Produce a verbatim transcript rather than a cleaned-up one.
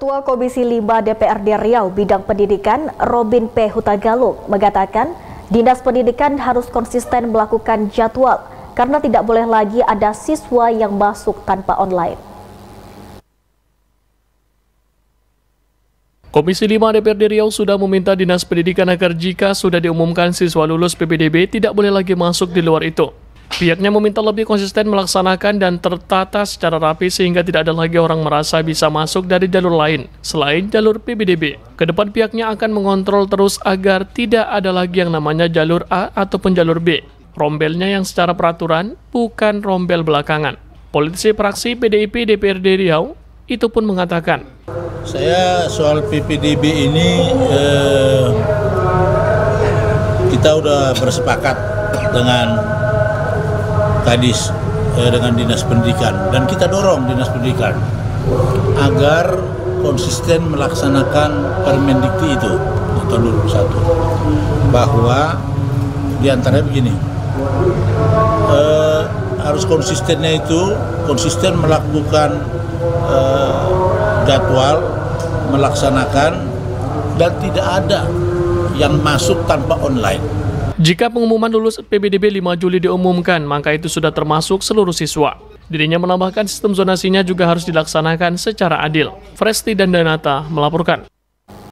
Ketua Komisi lima D P R D Riau bidang pendidikan Robin P. Hutagalung mengatakan Dinas Pendidikan harus konsisten melakukan jadwal karena tidak boleh lagi ada siswa yang masuk tanpa online. Komisi lima D P R D Riau sudah meminta Dinas Pendidikan agar jika sudah diumumkan siswa lulus P P D B tidak boleh lagi masuk di luar itu. Pihaknya meminta lebih konsisten melaksanakan dan tertata secara rapi sehingga tidak ada lagi orang merasa bisa masuk dari jalur lain selain jalur P P D B. Kedepan pihaknya akan mengontrol terus agar tidak ada lagi yang namanya jalur A ataupun jalur B. Rombelnya yang secara peraturan bukan rombel belakangan. Politisi fraksi P D I P D P R D Riau itu pun mengatakan, saya soal P P D B ini eh, kita udah bersepakat dengan Kadis, eh, dengan Dinas Pendidikan, dan kita dorong Dinas Pendidikan agar konsisten melaksanakan Permendikti itu tahun dua ribu satu, bahwa diantaranya begini, eh, harus konsistennya itu konsisten melakukan eh, jadwal, melaksanakan, dan tidak ada yang masuk tanpa online. Jika pengumuman lulus P P D B lima Juli diumumkan, maka itu sudah termasuk seluruh siswa. Dirinya menambahkan sistem zonasinya juga harus dilaksanakan secara adil. Fresti dan Danata melaporkan.